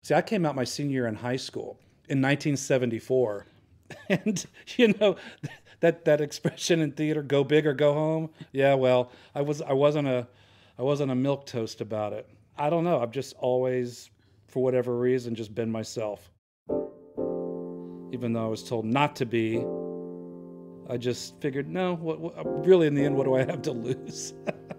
See, I came out my senior year in high school in 1974. And, you know, that expression in theater, go big or go home. Yeah, well, I wasn't a milquetoast about it. I don't know. I've just always, for whatever reason, just been myself. Even though I was told not to be, I just figured, no, really in the end, what do I have to lose?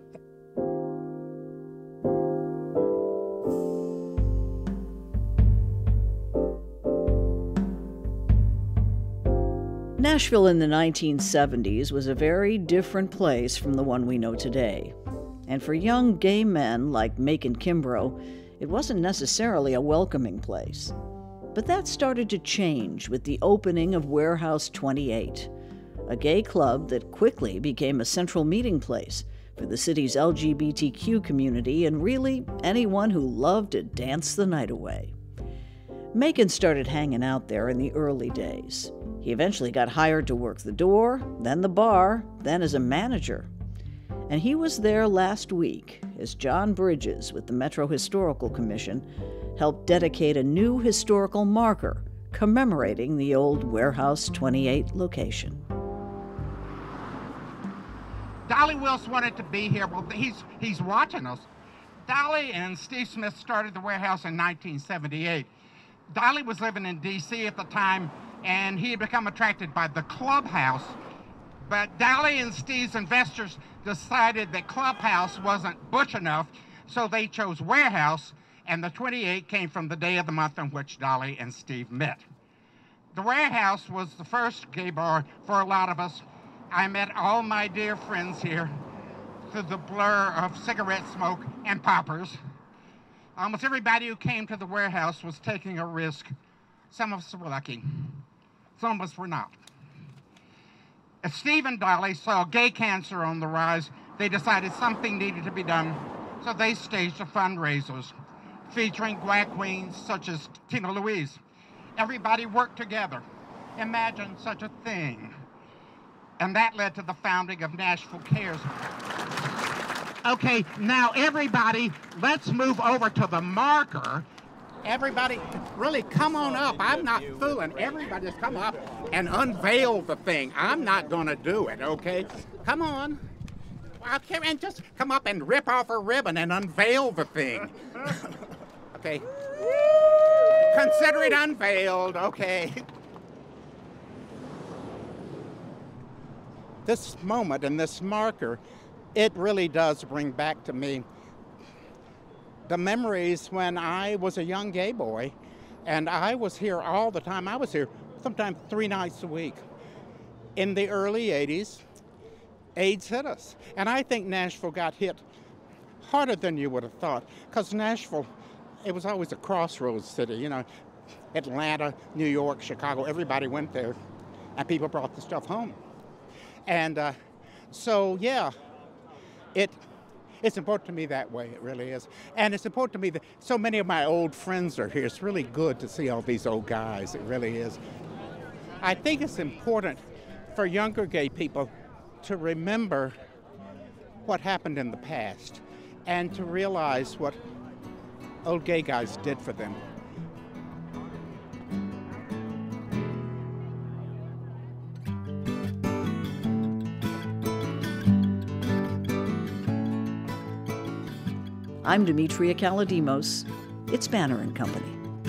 Nashville in the 1970s was a very different place from the one we know today. And for young gay men like Macon Kimbrough, it wasn't necessarily a welcoming place. But that started to change with the opening of Warehouse 28, a gay club that quickly became a central meeting place for the city's LGBTQ community and really anyone who loved to dance the night away. Macon started hanging out there in the early days. He eventually got hired to work the door, then the bar, then as a manager. And he was there last week as John Bridges with the Metro Historical Commission helped dedicate a new historical marker commemorating the old Warehouse 28 location. Dolly Wills wanted to be here. Well, he's watching us. Dolly and Steve Smith started the warehouse in 1978. Dolly was living in D.C. at the time, and he had become attracted by the clubhouse. But Dolly and Steve's investors decided that clubhouse wasn't butch enough, so they chose warehouse, and the 28 came from the day of the month on which Dolly and Steve met. The warehouse was the first gay bar for a lot of us. I met all my dear friends here through the blur of cigarette smoke and poppers. Almost everybody who came to the warehouse was taking a risk. Some of us were lucky. Some of us were not. As Steve and Dolly saw gay cancer on the rise, they decided something needed to be done, so they staged a fundraisers featuring drag queens such as Tina Louise. Everybody worked together. Imagine such a thing. And that led to the founding of Nashville CARES. Okay, now everybody, let's move over to the marker. Everybody, really come on up. I'm not fooling. Everybody just come up and unveil the thing. I'm not gonna do it, okay? Come on. Okay, and just come up and rip off a ribbon and unveil the thing. Okay. Consider it unveiled, okay? This moment and this marker, it really does bring back to me the memories when I was a young gay boy, and I was here all the time. I was here sometimes 3 nights a week. In the early 80s, AIDS hit us, and I think Nashville got hit harder than you would have thought, because Nashville, it was always a crossroads city, you know. Atlanta, New York, Chicago, everybody went there, and people brought the stuff home. And so, yeah, it's important to me that way, it really is. And it's important to me that so many of my old friends are here. It's really good to see all these old guys, it really is. I think it's important for younger gay people to remember what happened in the past and to realize what old gay guys did for them. I'm Demetria Kalodimos. It's Banner and Company.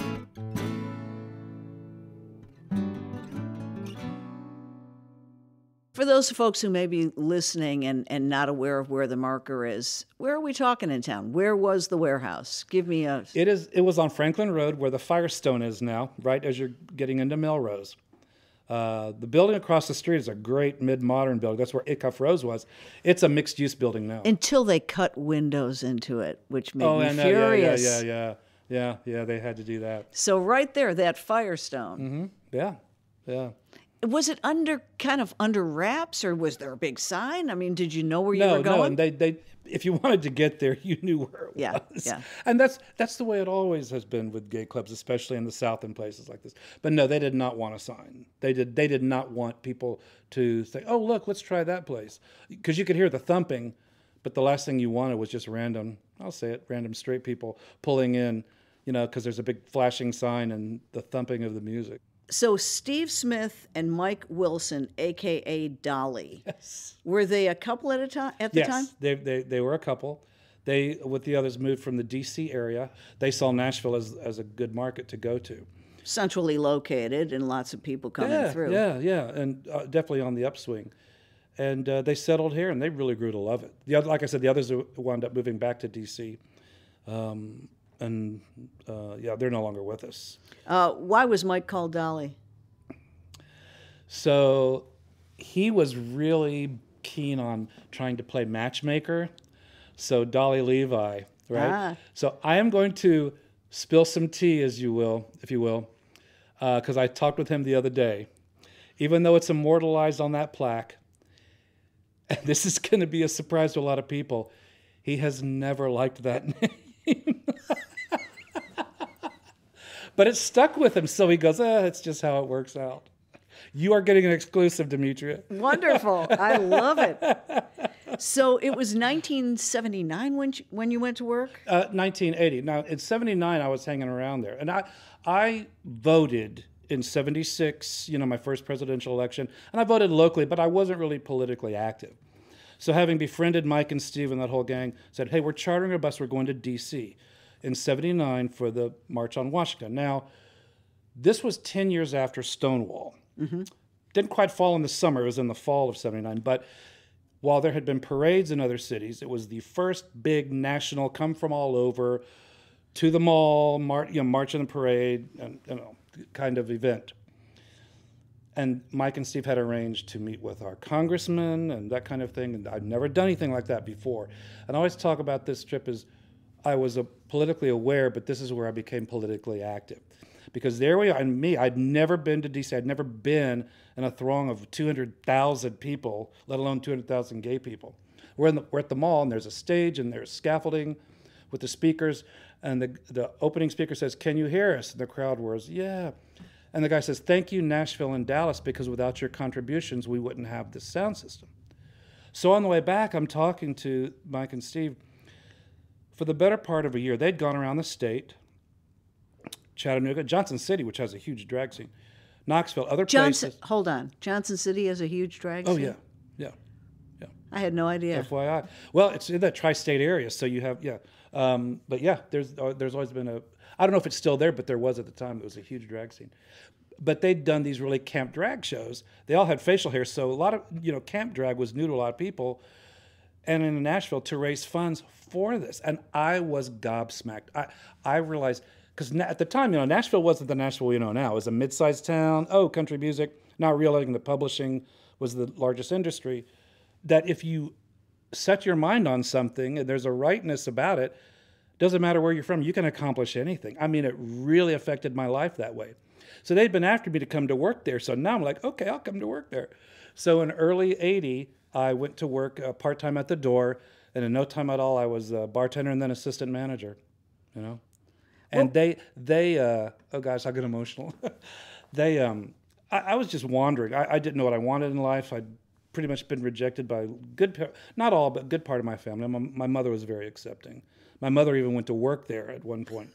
For those folks who may be listening and not aware of where the marker is, where are we talking in town? Where was the warehouse? Give me a... It was on Franklin Road where the Firestone is now, right as you're getting into Melrose. The building across the street is a great mid-modern building. That's where Itcuff Rose was. It's a mixed-use building now. Until they cut windows into it, which made me furious. Yeah, they had to do that. So right there, that Firestone. Mm-hmm. Yeah. Was it kind of under wraps, or was there a big sign? I mean, did you know where you were going? No, and they if you wanted to get there, you knew where it was. Yeah. And that's the way it always has been with gay clubs, especially in the South and places like this. But no, they did not want a sign. They did not want people to say, "Oh, look, let's try that place," because you could hear the thumping, but the last thing you wanted was just random straight people pulling in because there's a big flashing sign and the thumping of the music. So Steve Smith and Mike Wilson, a.k.a. Dolly, Yes. were they a couple at the time? Yes, they were a couple. They, with the others, moved from the D.C. area. They saw Nashville as a good market to go to. Centrally located and lots of people coming through. Yeah, and definitely on the upswing. And they settled here, and they really grew to love it. Like I said, the others wound up moving back to D.C. They're no longer with us. Why was Mike called Dolly? So he was really keen on trying to play matchmaker. So Dolly Levi, right? Ah. So I am going to spill some tea, if you will, because I talked with him the other day. Even though it's immortalized on that plaque, and this is going to be a surprise to a lot of people, he has never liked that name. But it stuck with him, so he goes, it's just how it works out. You are getting an exclusive, Demetria. Wonderful. I love it. So it was 1979 when you went to work? 1980. Now, in 79, I was hanging around there. And I voted in 76, my first presidential election. And I voted locally, but I wasn't really politically active. So having befriended Mike and Steve and that whole gang, said, hey, we're chartering a bus. We're going to D.C. in 79 for the March on Washington. Now, this was 10 years after Stonewall. Mm-hmm. Didn't quite fall in the summer. It was in the fall of 79. But while there had been parades in other cities, it was the first big national come from all over to the mall, march in the parade, and kind of event. And Mike and Steve had arranged to meet with our congressman and that kind of thing. And I'd never done anything like that before. And I always talk about this trip as I was politically aware, but this is where I became politically active. Because there we are, and me, I'd never been to D.C. I'd never been in a throng of 200,000 people, let alone 200,000 gay people. We're at the mall, and there's a stage, and there's scaffolding with the speakers, and the opening speaker says, "Can you hear us?" And the crowd roars, "Yeah." And the guy says, "Thank you, Nashville and Dallas, because without your contributions, we wouldn't have this sound system." So on the way back, I'm talking to Mike and Steve. For the better part of a year, they'd gone around the state, Chattanooga, Johnson City, which has a huge drag scene, Knoxville, other places. Hold on. Johnson City has a huge drag scene? Oh, yeah. I had no idea. FYI. Well, it's in that tri-state area, so you have, but yeah, there's always been I don't know if it's still there, but there was at the time. It was a huge drag scene. But they'd done these really camp drag shows. They all had facial hair, so a lot of, camp drag was new to a lot of people. And in Nashville, to raise funds for this. And I was gobsmacked. I realized, because at the time, Nashville wasn't the Nashville we know now. It was a mid-sized town, country music, not realizing the publishing was the largest industry, that if you set your mind on something and there's a rightness about it, doesn't matter where you're from, you can accomplish anything. I mean, it really affected my life that way. So they'd been after me to come to work there. So now I'm like, okay, I'll come to work there. So in early 80, I went to work part-time at the door, and in no time at all, I was a bartender and then assistant manager, And oh gosh, I get emotional. I was just wandering. I didn't know what I wanted in life. I'd pretty much been rejected by not all, but good part of my family. My mother was very accepting. My mother even went to work there at one point.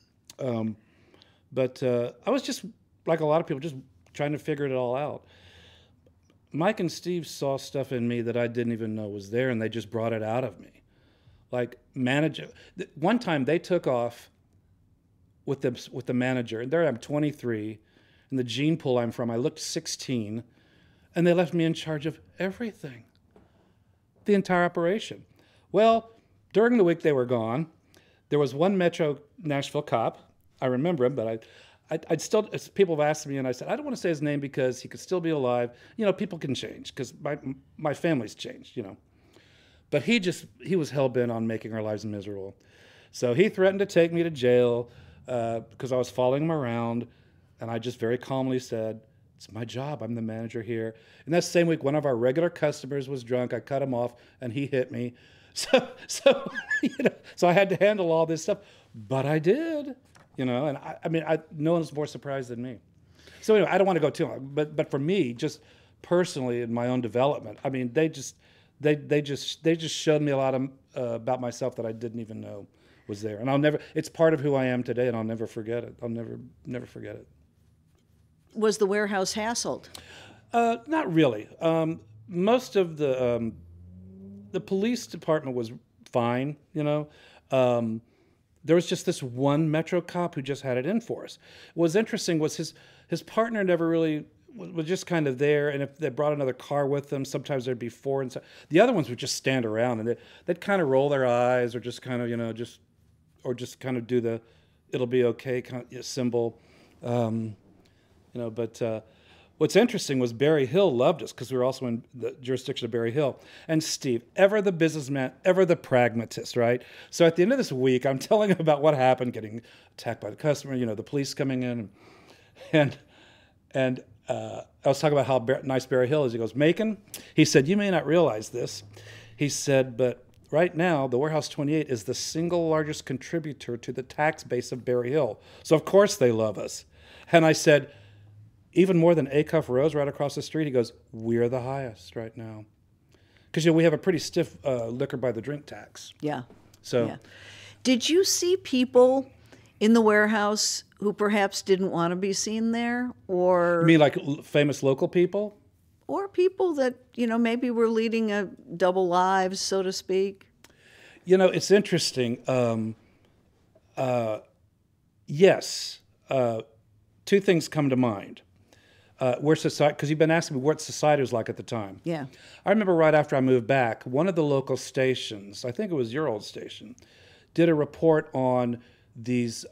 But I was just, like a lot of people, just trying to figure it all out. Mike and Steve saw stuff in me that I didn't even know was there, and they just brought it out of me. Like manager. One time they took off with the manager, and there I'm 23, in the gene pool I'm from, I looked 16, and they left me in charge of everything, the entire operation. Well, during the week they were gone, there was one Metro Nashville cop. I remember him, but I'd still, people have asked me, and I said, I don't want to say his name because he could still be alive. People can change, because my family's changed, But he was hell-bent on making our lives miserable. So he threatened to take me to jail because I was following him around, and I just very calmly said, it's my job, I'm the manager here. And that same week, one of our regular customers was drunk. I cut him off, and he hit me. So I had to handle all this stuff, but I did. And no one's more surprised than me. So anyway, I don't want to go too long, but for me, just personally in my own development, I mean, they just showed me a lot of about myself that I didn't even know was there. And it's part of who I am today, and I'll never forget it. I'll never forget it. Was the warehouse hassled? Not really. Most of the police department was fine, you know. There was just this one Metro cop who just had it in for us. What was interesting was his partner never really was just kind of there, and if they brought another car with them, sometimes there'd be four, and so the other ones would just stand around, and they'd kind of roll their eyes, or just kind of, you know, just kind of do the "it'll be okay" kind of symbol, you know. But what's interesting was Berry Hill loved us because we were also in the jurisdiction of Berry Hill, and Steve, ever the businessman, ever the pragmatist, right? So at the end of this week, I'm telling him about what happened, getting attacked by the customer, you know, the police coming in, and I was talking about how nice Berry Hill is. He goes, "Macon," he said, "you may not realize this." He said, "but right now, the Warehouse 28 is the single largest contributor to the tax base of Berry Hill. So of course they love us." And I said, "Even more than Acuff Rose right across the street?" He goes, "We're the highest right now." Because, you know, we have a pretty stiff liquor by the drink tax. Yeah. So, yeah. Did you see people in the warehouse who perhaps didn't want to be seen there, or you mean like famous local people? Or people that, you know, maybe were leading a double lives, so to speak? You know, it's interesting. Yes. Two things come to mind. Where society, because you've been asking me what society was like at the time. Yeah. I remember right after I moved back, one of the local stations, I think it was your old station, did a report on these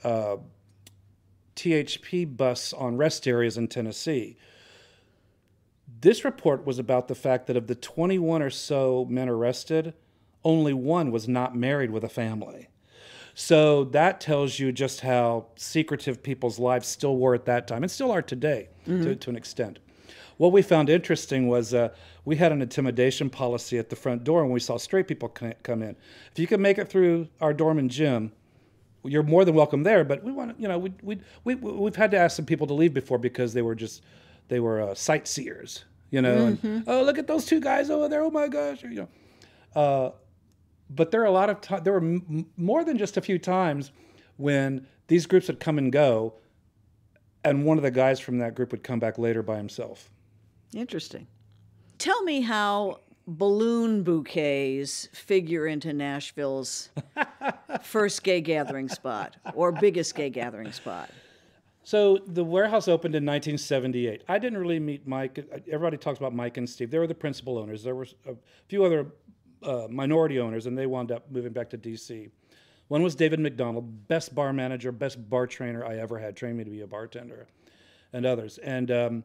THP busts on rest areas in Tennessee. This report was about the fact that of the 21 or so men arrested, only one was not married with a family. So that tells you just how secretive people's lives still were at that time, and still are today, to an extent. What we found interesting was we had an intimidation policy at the front door when we saw straight people come in. If you could make it through our dorm and gym, you're more than welcome there. But we want to, you know, we've had to ask some people to leave before because they were sightseers, you know. And, "Oh, look at those two guys over there! Oh my gosh!" You know. But there are a lot of there were more than just a few times when these groups would come and go, and one of the guys from that group would come back later by himself. Interesting. Tell me how balloon bouquets figure into Nashville's first gay gathering spot, or biggest gay gathering spot. So the warehouse opened in 1978. I didn't really meet Mike. Everybody talks about Mike and Steve. They were the principal owners. There were a few other minority owners, and they wound up moving back to D.C. One was David McDonald, best bar manager, best bar trainer I ever had, trained me to be a bartender, and others. And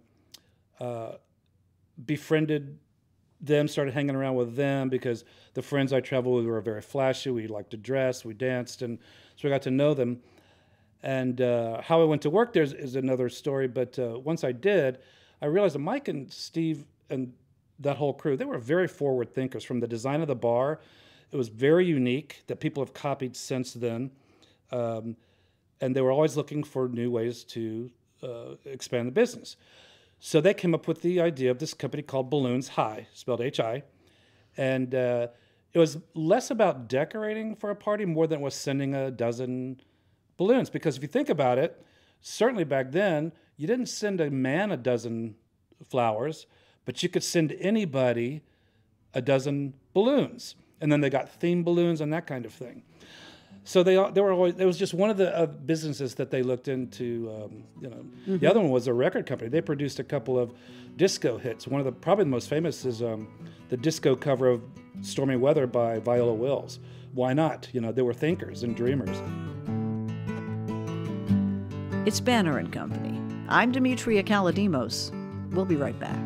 befriended them, started hanging around with them because the friends I traveled with were very flashy. We liked to dress, we danced, and so we got to know them. And how I went to work there is another story, but once I did, I realized that Mike and Steve and that whole crew, they were very forward thinkers. From the design of the bar, it was very unique that people have copied since then. And they were always looking for new ways to expand the business. So they came up with the idea of this company called Balloons High, spelled H-I. And it was less about decorating for a party more than it was sending a dozen balloons. Because if you think about it, certainly back then, you didn't send a man a dozen flowers, but you could send anybody a dozen balloons. And then they got theme balloons and that kind of thing. So they were always, it was just one of the businesses that they looked into. You know, the other one was a record company. They produced a couple of disco hits. One of the probably the most famous is the disco cover of "Stormy Weather" by Viola Wills. Why not? You know, they were thinkers and dreamers. It's Banner and Company. I'm Demetria Kalodimos. We'll be right back.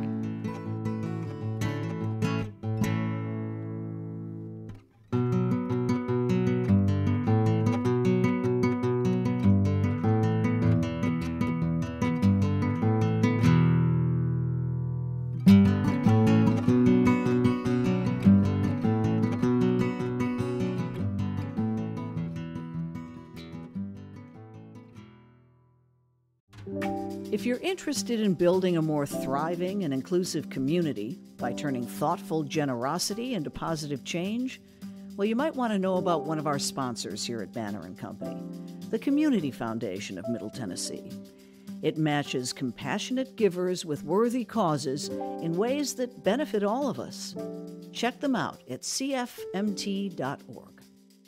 If you're interested in building a more thriving and inclusive community by turning thoughtful generosity into positive change, Well, you might want to know about one of our sponsors here at Banner & Company, the Community Foundation of Middle Tennessee. It matches compassionate givers with worthy causes in ways that benefit all of us. Check them out at cfmt.org.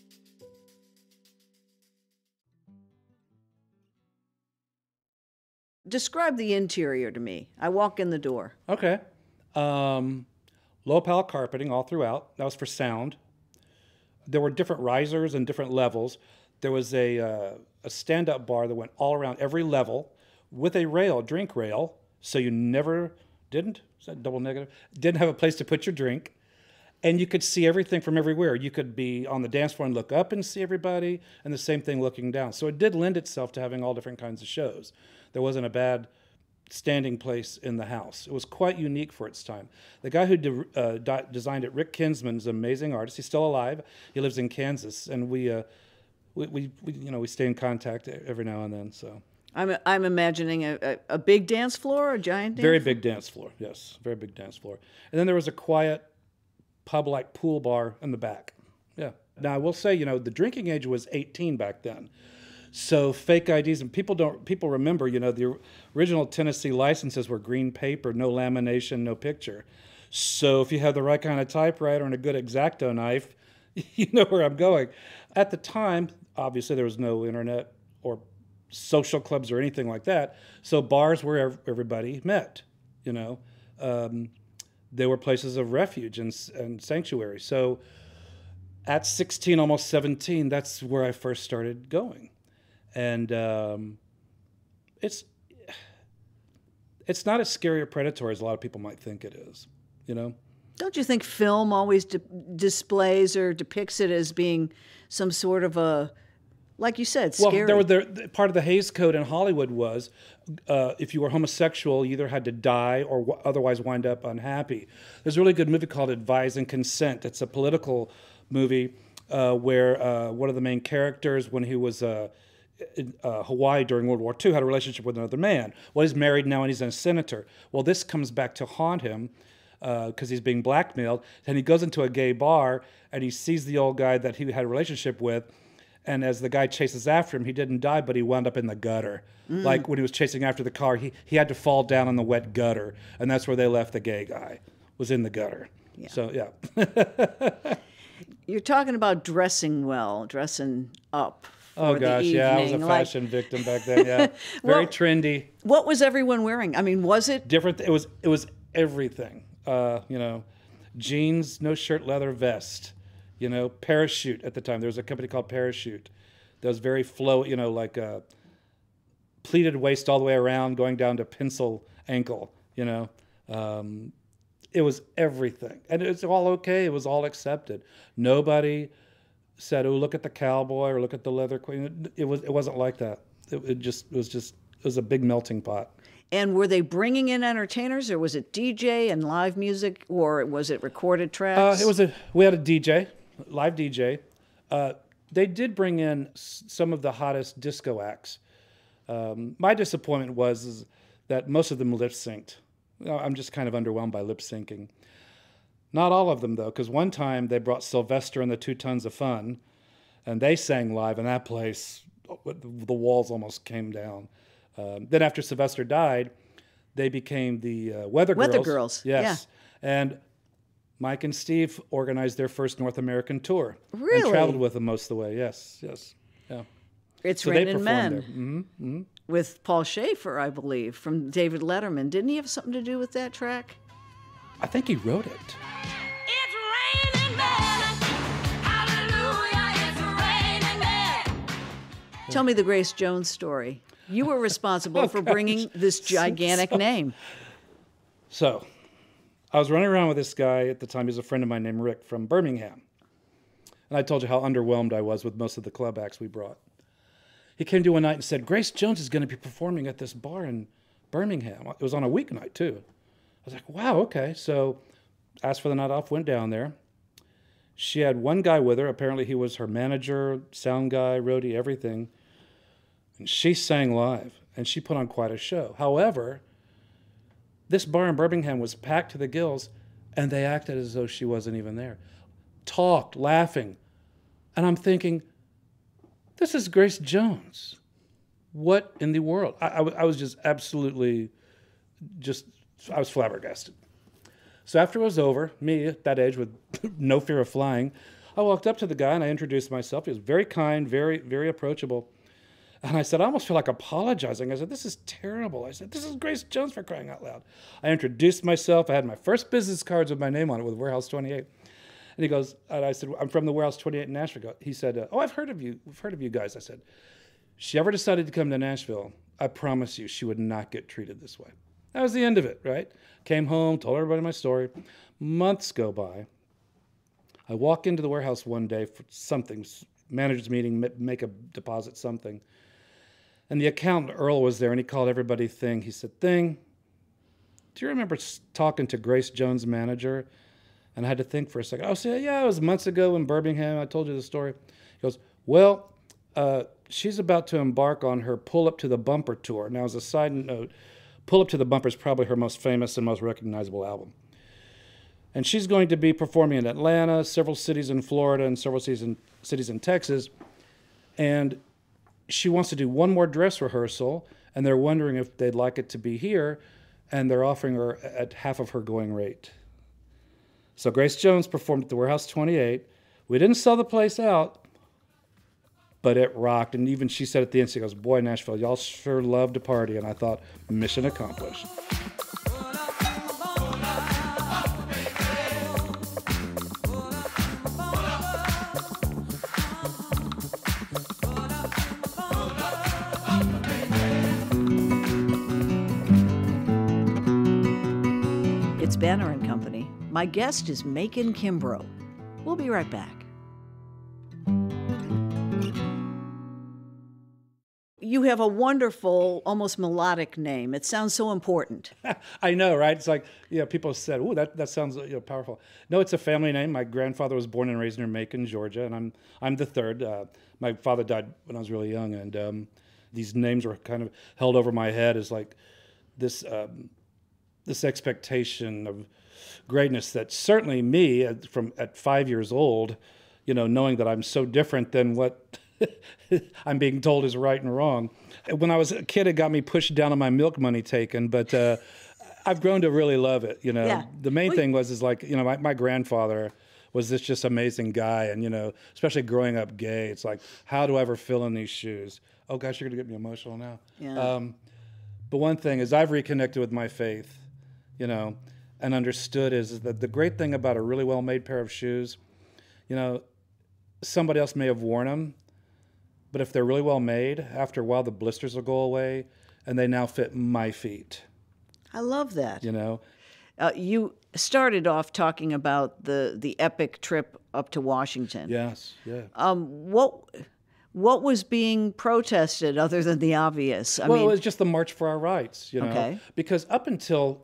Describe the interior to me. I walk in the door. Okay. Low pallet carpeting all throughout. That was for sound. There were different risers and different levels. There was a stand-up bar that went all around every level with a rail, drink rail, so you never didn't, is that double negative? Didn't have a place to put your drink. And you could see everything from everywhere. You could be on the dance floor and look up and see everybody, and the same thing looking down. So it did lend itself to having all different kinds of shows. There wasn't a bad standing place in the house. It was quite unique for its time. The guy who designed it, Rick Kinsman, is an amazing artist. He's still alive. He lives in Kansas, and we stay in contact every now and then. So I'm imagining a big dance floor, a giant dance very floor? big dance floor. Yes, very big dance floor. And then there was a quiet pub-like pool bar in the back. Yeah. Now I will say, the drinking age was 18 back then. So fake IDs, and people remember, the original Tennessee licenses were green paper, no lamination, no picture. So if you have the right kind of typewriter and a good X-Acto knife, you know where I'm going. At the time, obviously there was no internet or social clubs or anything like that. So bars where everybody met, they were places of refuge and sanctuary. So at 16, almost 17, that's where I first started going. And it's not as scary or predatory as a lot of people might think it is, Don't you think film always displays or depicts it as being some sort of a, like you said, scary? Well, part of the Hays Code in Hollywood was if you were homosexual, you either had to die or otherwise wind up unhappy. There's a really good movie called Advise and Consent. It's a political movie where one of the main characters, when he was in Hawaii during World War II, had a relationship with another man. Well, he's married now and he's a senator. Well, this comes back to haunt him because he's being blackmailed. And he goes into a gay bar and he sees the old guy that he had a relationship with. And as the guy chases after him, he didn't die, but he wound up in the gutter. Like when he was chasing after the car, he had to fall down in the wet gutter. And that's where they left the gay guy, was in the gutter. Yeah. So, yeah. You're talking about dressing well, dressing up. Oh gosh, yeah, I was a fashion victim back then. Yeah, very trendy. What was everyone wearing? I mean, was it different? It was everything. Jeans, no shirt, leather vest. Parachute at the time. There was a company called Parachute that was very like a pleated waist all the way around, going down to pencil ankle. It was everything, and it's all okay. It was all accepted. Nobody said, "Oh, look at the cowboy" or "Look at the leather queen." It wasn't like that. It was a big melting pot. And were they bringing in entertainers, or was it DJ and live music, or was it recorded tracks? We had a DJ, live DJ. They did bring in some of the hottest disco acts. My disappointment was that most of them lip synced. I'm just kind of underwhelmed by lip syncing. Not all of them, though, because one time they brought Sylvester and the 2 Tons of Fun, and they sang live, and that place, the walls almost came down. Then after Sylvester died, they became the Weather Girls. Weather Girls, yes. Yeah. And Mike and Steve organized their first North American tour. Really? And traveled with them most of the way, yes. Yeah. It's so Raining Men. Mm-hmm. Mm-hmm. With Paul Schaefer, I believe, from David Letterman. Didn't he have something to do with that track? I think he wrote it. It's raining men. Hallelujah, it's raining men. Tell me the Grace Jones story. You were responsible for bringing this gigantic name. So, I was running around with this guy at the time. He was a friend of mine named Rick from Birmingham. And I told you how underwhelmed I was with most of the club acts we brought. He came to one night and said, "Grace Jones is going to be performing at this bar in Birmingham." It was on a weeknight, too. I was like, wow, okay. So asked for the night off, went down there. She had one guy with her. Apparently he was her manager, sound guy, roadie, everything. And she sang live, and she put on quite a show. However, this bar in Birmingham was packed to the gills, and they acted as though she wasn't even there. Talked, laughing, And I'm thinking, this is Grace Jones. What in the world? I was just absolutely, I was flabbergasted. So after it was over, me at that age with no fear of flying, I walked up to the guy and I introduced myself. He was very kind, very, very approachable. And I said, I almost feel like apologizing. I said, this is terrible. I said, this is Grace Jones, for crying out loud. I introduced myself. I had my first business cards with my name on it with Warehouse 28. And he goes, and I said, I'm from the Warehouse 28 in Nashville. He said, oh, I've heard of you. We've heard of you guys. I said, she ever decided to come to Nashville, I promise you she would not get treated this way. That was the end of it, right? Came home, told everybody my story. Months go by. I walk into the warehouse one day for something, manager's meeting, make a deposit, something. And the accountant, Earl, was there, and he called everybody Thing. He said, Thing, do you remember talking to Grace Jones' manager? And I had to think for a second. I said, yeah, it was months ago in Birmingham. I told you the story. He goes, well, she's about to embark on her Pull Up to the Bumper tour. Now, as a side note, Pull Up to the Bumper is probably her most famous and most recognizable album. And she's going to be performing in Atlanta, several cities in Florida, and several cities in Texas. And she wants to do one more dress rehearsal, and they're wondering if they'd like it to be here, and they're offering her at half of her going rate. So Grace Jones performed at the Warehouse 28. We didn't sell the place out, but it rocked. And even she said at the end, she goes, boy, Nashville, y'all sure love to party. And I thought, mission accomplished. It's Banner and Company. My guest is Macon Kimbrough. We'll be right back. You have a wonderful, almost melodic name. It sounds so important. I know, right? It's like, people said, "Ooh, that sounds powerful." No, it's a family name. My grandfather was born and raised near Macon, Georgia, and I'm the third. My father died when I was really young, and these names were kind of held over my head as like this expectation of greatness that certainly me, at 5 years old, knowing that I'm so different than what I'm being told is right and wrong. When I was a kid, it got me pushed down on my milk money taken, but I've grown to really love it. Yeah. The main thing was my grandfather was this just amazing guy, and especially growing up gay, it's like, how do I ever fill in these shoes? Oh gosh, you're gonna get me emotional now. Yeah. But one thing is I've reconnected with my faith, and understood is that the great thing about a really well-made pair of shoes, somebody else may have worn them, but if they're really well made, after a while the blisters will go away, and they now fit my feet. I love that. You started off talking about the epic trip up to Washington. Yes, yeah. What was being protested other than the obvious? It was just the March for Our Rights, Okay. Because up until,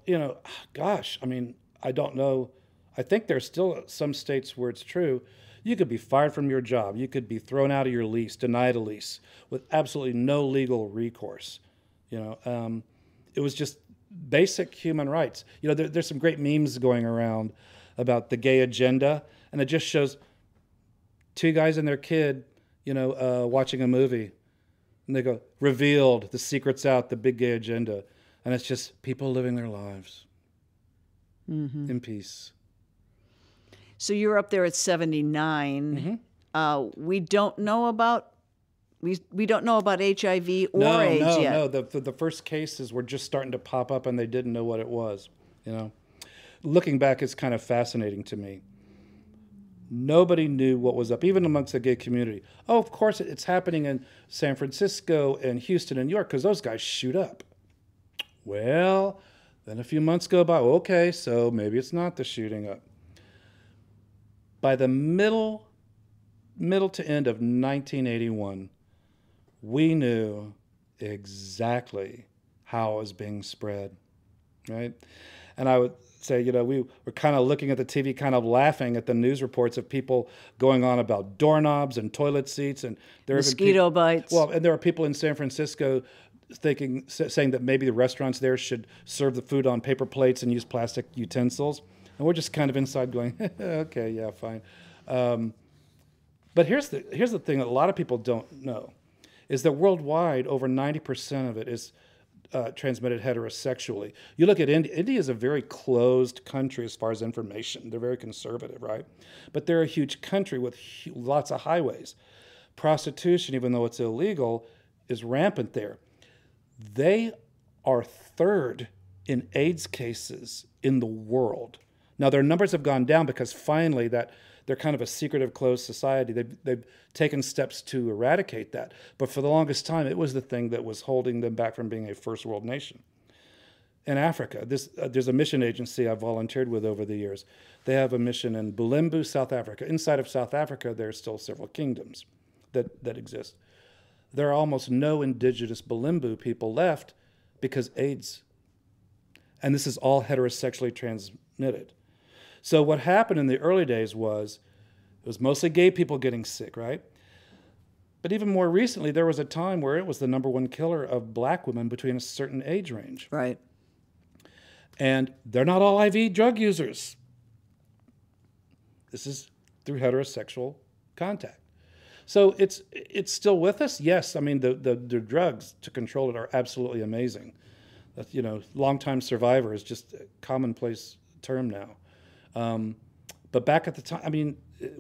I don't know. I think there's still some states where it's true. You could be fired from your job. You could be thrown out of your lease, denied a lease, with absolutely no legal recourse. It was just basic human rights. There's some great memes going around about the gay agenda, and it just shows two guys and their kid, watching a movie, and they go, revealed, the secret's out, the big gay agenda. And it's just people living their lives in peace. So you're up there at 79. Mm-hmm. We don't know about HIV or AIDS yet. No. The first cases were just starting to pop up, and they didn't know what it was. Looking back, it's kind of fascinating to me. Nobody knew what was up, even amongst the gay community. Oh, of course, it's happening in San Francisco and Houston and New York because those guys shoot up. Well, then a few months go by. Okay, so maybe it's not the shooting up. By the middle to end of 1981, we knew exactly how it was being spread, right? And I would say, we were kind of looking at the TV, kind of laughing at the news reports of people going on about doorknobs and toilet seats, and there mosquito bites. Well, and there are people in San Francisco saying that maybe the restaurants there should serve the food on paper plates and use plastic utensils, and we're just kind of inside going, okay, yeah, fine. But here's the thing that a lot of people don't know, is that worldwide, over 90% of it is transmitted heterosexually. You look at India. India is a very closed country as far as information. They're very conservative, right? But they're a huge country with lots of highways. Prostitution, even though it's illegal, is rampant there. They are third in AIDS cases in the world. Now, their numbers have gone down because finally they're kind of a secretive, closed society. They've taken steps to eradicate that. But for the longest time, it was the thing that was holding them back from being a first world nation. In Africa, there's a mission agency I've volunteered with over the years. They have a mission in Bulembu, South Africa. Inside of South Africa, there are still several kingdoms that exist. There are almost no indigenous Bulembu people left because AIDS. And this is all heterosexually transmitted. So what happened in the early days was, it was mostly gay people getting sick, right? But even more recently, there was a time where it was the #1 killer of black women between a certain age range. Right. And they're not all IV drug users. This is through heterosexual contact. So it's still with us? Yes. I mean, the drugs to control it are absolutely amazing. Long-time survivor is just a commonplace term now. But back at the time, I mean,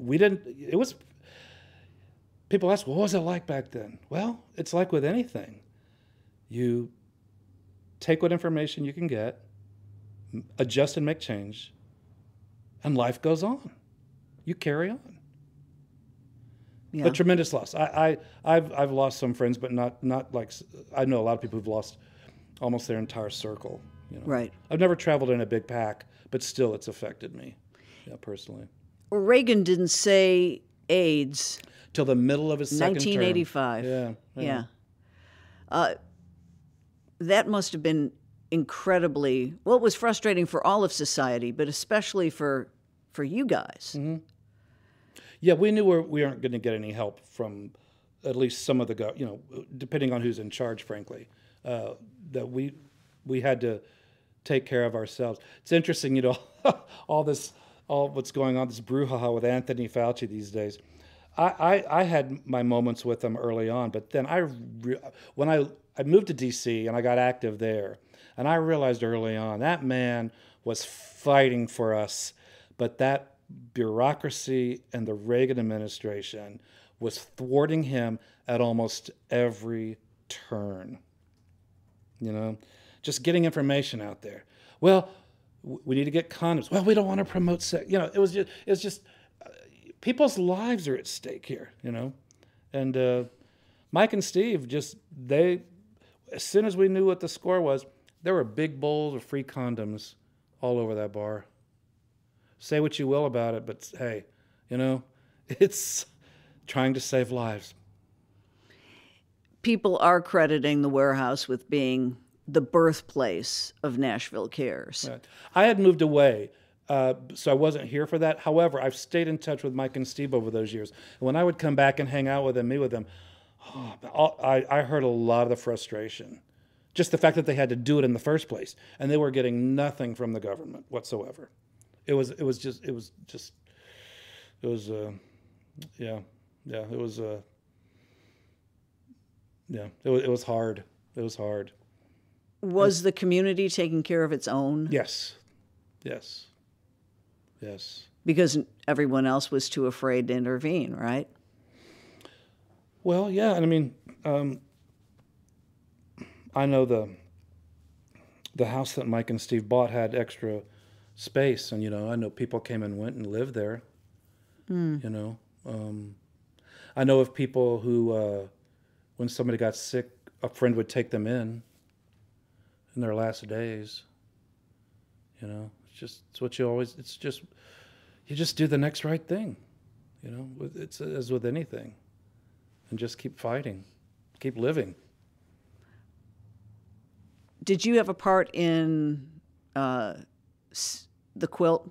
people ask, well, what was it like back then? Well, it's like with anything. You take what information you can get, adjust and make change, and life goes on. You carry on. Yeah. But tremendous loss. I've lost some friends, but not like, I know a lot of people who've lost almost their entire circle. Right. I've never traveled in a big pack, but still it's affected me, personally. Well, Reagan didn't say AIDS. Till the middle of his second 1985. term. Yeah. That must have been incredibly, well, it was frustrating for all of society, but especially for you guys. Mm-hmm. Yeah, we knew we aren't going to get any help from at least some of the, depending on who's in charge, frankly, that we had to take care of ourselves. It's interesting, all what's going on, this brouhaha with Anthony Fauci these days. I had my moments with him early on, but then when I moved to D.C. and I got active there, and I realized early on that man was fighting for us, but that bureaucracy and the Reagan administration was thwarting him at almost every turn. Just getting information out there. Well, we need to get condoms. Well, we don't want to promote sex. It was just people's lives are at stake here, And Mike and Steve as soon as we knew what the score was, there were big bowls of free condoms all over that bar. Say what you will about it, but hey, it's trying to save lives. People are crediting the warehouse with being the birthplace of Nashville CARES. Right. I had moved away, so I wasn't here for that. However, I've stayed in touch with Mike and Steve over those years. And when I would come back and hang out with them, meet with them, I heard a lot of the frustration. Just the fact that they had to do it in the first place, and they were getting nothing from the government whatsoever. It was hard. It was hard. Was the community taking care of its own? Yes. Because everyone else was too afraid to intervene, right? Well, yeah, and I mean, I know the house that Mike and Steve bought had extra space, and I know people came and went and lived there. I know of people who, when somebody got sick, a friend would take them in their last days. It's what you always. You just do the next right thing. It's as with anything, and just keep fighting, keep living. Did you have a part in the quilt?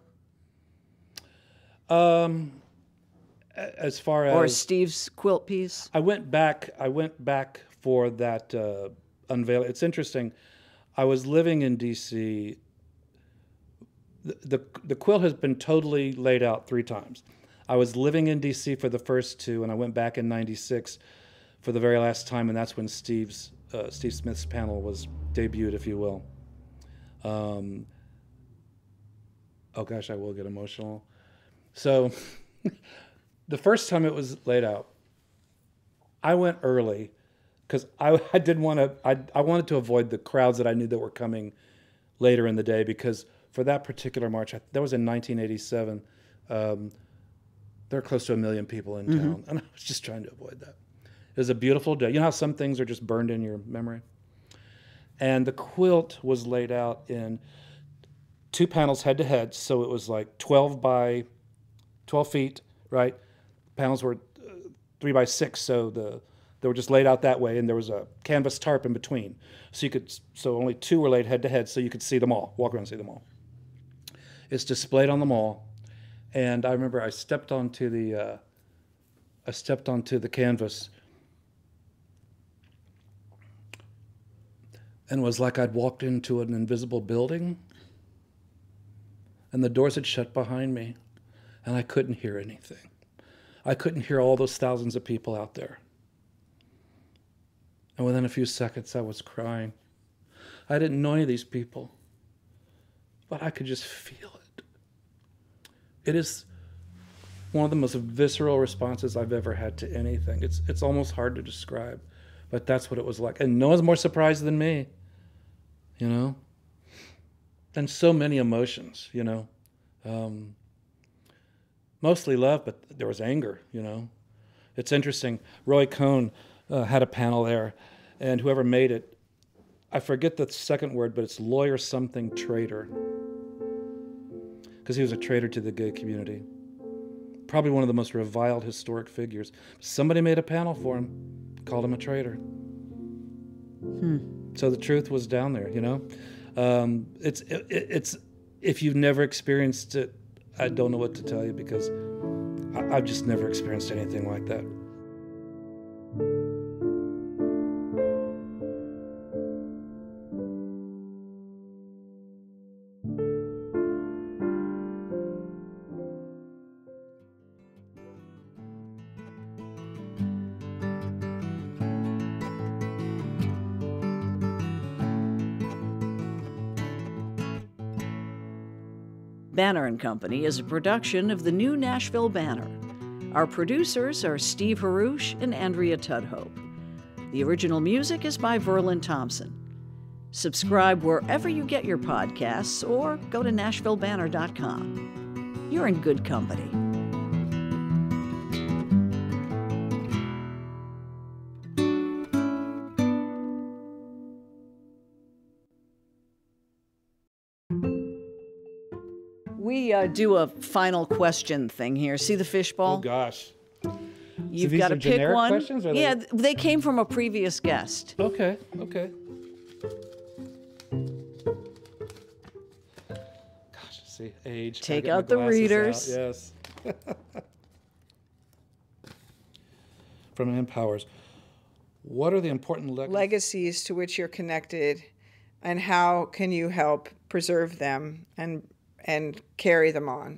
As far as or Steve's quilt piece? I went back for that unveil. It's interesting. I was living in D.C. The quilt has been totally laid out 3 times. I was living in D.C. for the first two, and I went back in '96 for the very last time, and that's when Steve Smith's panel was debuted, if you will. Oh gosh, I will get emotional. So the first time it was laid out, I went early because I didn't want to. I wanted to avoid the crowds that I knew that were coming later in the day, because for that particular march, that was in 1987. There were close to 1 million people in town, and I was just trying to avoid that. It was a beautiful day. You know how some things are just burned in your memory? And the quilt was laid out in 2 panels head to head, so it was like 12 by 12 feet, right? Panels were 3 by 6, so they were just laid out that way, and there was a canvas tarp in between. So only 2 were laid head to head, so you could see them all, walk around and see them all. It's displayed on the mall, and I remember I stepped onto the canvas, and it was like I'd walked into an invisible building, and the doors had shut behind me, and I couldn't hear anything. I couldn't hear all those thousands of people out there. And within a few seconds, I was crying. I didn't know any of these people, but I could just feel it. It is one of the most visceral responses I've ever had to anything. It's almost hard to describe, but that's what it was like. And no one's more surprised than me, you know? And so many emotions, you know? Mostly love, but there was anger, you know? It's interesting. Roy Cohn had a panel there, and whoever made it, I forget the second word, but it's lawyer something traitor, because he was a traitor to the gay community. Probably one of the most reviled historic figures. Somebody made a panel for him, called him a traitor. So the truth was down there, you know? It's if you've never experienced it, I don't know what to tell you, because I've just never experienced anything like that. Banner & Company is a production of the New Nashville Banner. Our producers are Steve Harouche and Andrea Tudhope. The original music is by Verlin Thompson. Subscribe wherever you get your podcasts or go to NashvilleBanner.com. You're in good company. We do a final question thing here. See the fishbowl? Oh, gosh. You've these got to are pick generic one. questions, or Yeah, they came from a previous guest. Okay. Gosh, see, age. Gotta Take get my out the glasses readers. out, yes. From Empowers. What are the important legacies to which you're connected, and how can you help preserve them and carry them on?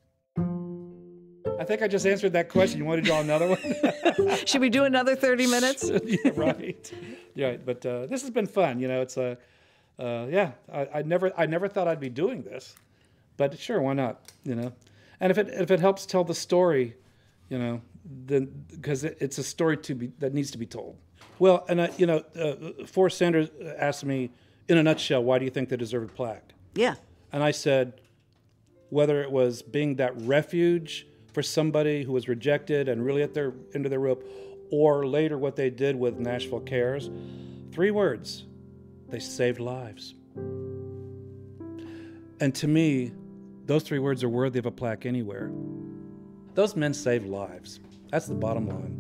I think I just answered that question. You want to draw another one? Should we do another 30 minutes? Yeah, right. Yeah, but this has been fun. You know, it's yeah. I never thought I'd be doing this, but sure, why not? You know, and if it helps tell the story, you know, then because it's a story that needs to be told. Well, and you know, Forrest Sanders asked me in a nutshell, why do you think they deserve a plaque? Yeah. And I said, whether it was being that refuge for somebody who was rejected and really at their end of their rope, or later what they did with Nashville CARES, 3 words: they saved lives. And to me, those 3 words are worthy of a plaque anywhere. Those men saved lives. That's the bottom line.